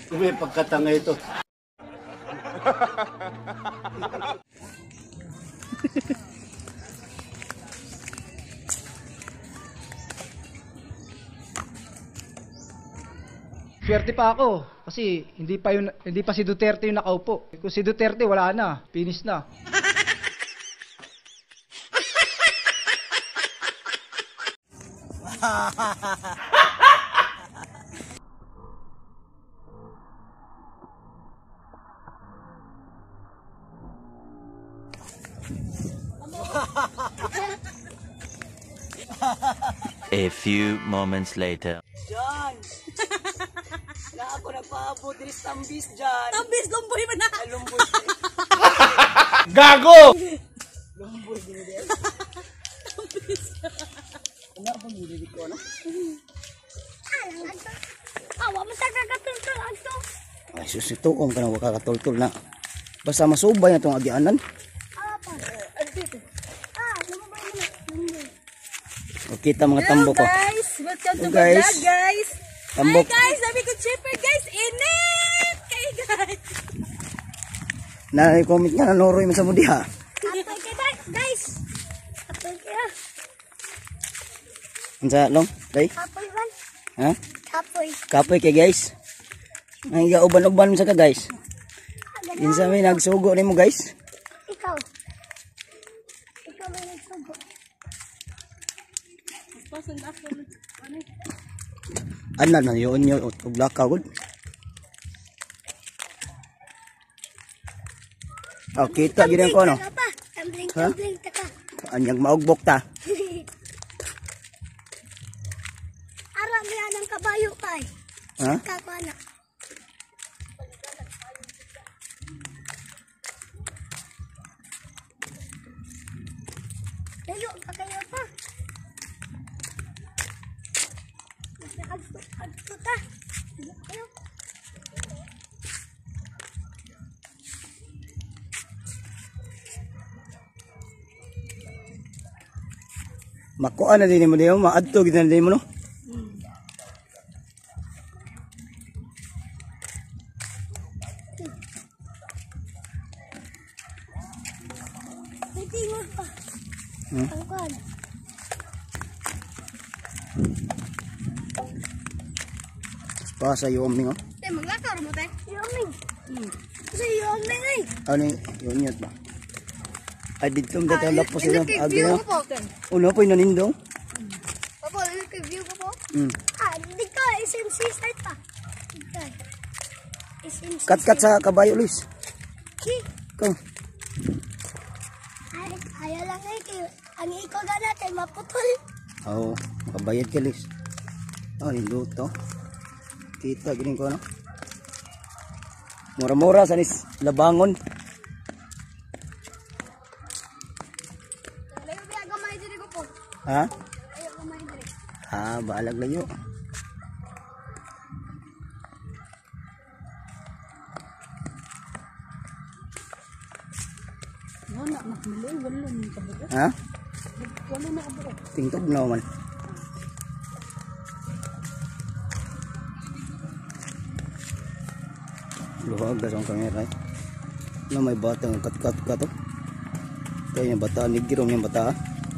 May pagkatanga ito. Swerte pa ako kasi hindi pa si Duterte yung nakaupo. Kung si Duterte wala na, finish na. A few moments later. John! Na ako nagpaabot din tambis dyan. Tambis, lumboy mo na. Lumboy. Gago! Lumboy din din. Tambis. Ano ba nilili ko na? Awa mo sa kakatultol agto. Ay sus, ito kung ka na wakakatultol na. Basta masubay na itong agianan. Apa? Andito. Lumboy mo na. Lumboy. O kita mga tambok ko. Guys, welcome to guys. my vlog, guys. Tambok. Hi guys, sabi ko chipper guys, init! Kay guys. Na-comment nga na noroy mo sa mudi ha. Apoy kay guys. Apoy kaya. Ang sa long, day? Apoy man. Ha? Apoy. Kapoy kay guys. Ang uban-uban mo sa ka guys. Insa may nagsugo ni mo guys. Ikaw. Ikaw may nagsugo. Pasan ako. Ano na yun yun. Ublaka ko. Oh, kita gina ko ano. Tumbling, Ha? tumbling, taka. Anyang maugbok ta. Aram mo yan ang kabayo kay. Ha? Kakwana. Layo pa kayo pa. Agto ta. Layo. Makuha na din mo diyo. Maadto gina din mo no. Pwede mo pa. Hmm? Ang kwan. Pasa yung oh. Maglakar mo tayo. Yoming. Kasi yoming ay. Ano yun yun ba? Ay dito mo dito lapos sila. Nag-review Agi ko po. uno po inanindong. Papo, nag-review ko po. Hmm. Hindi ka, SMC site pa. SMC Kat-kat sa kabayo Luis. Si. Ikaw. Ayaw lang eh. Ang ikaw na natin, maputol. Oo. Makabayad ka Luis. Oh, nindo to. Kita gini ko no. Mura-mura sa nis labangon. Layo biya gamay diri ko po. Ha? Layo gamay diri. Ha, balag layo. Ha? Tingtog na man. Luwag na sa kamera eh. Na may bata ng kat-kat ka to. Kaya yung bata, nigirong yung bata.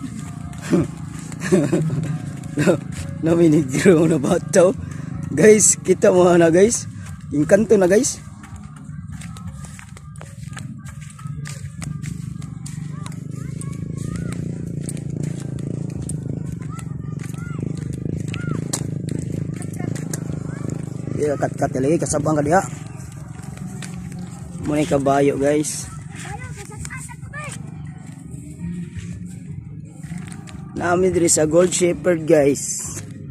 Na may nigirong na bata. Guys, kita mo na guys. Yung kanto na guys. Iya kat-kat lagi kasabang ka diha. Muna kabayo guys. Nami diri sa Gold Shepherd guys.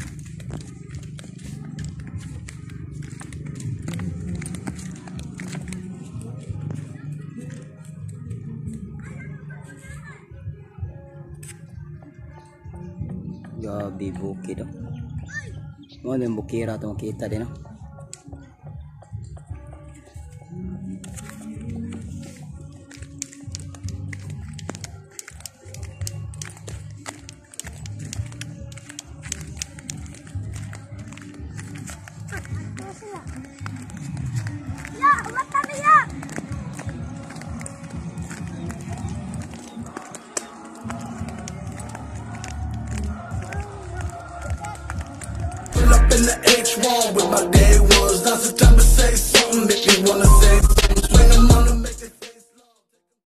Gabi bukid oh. Mo din bukira to kita din oh. the H1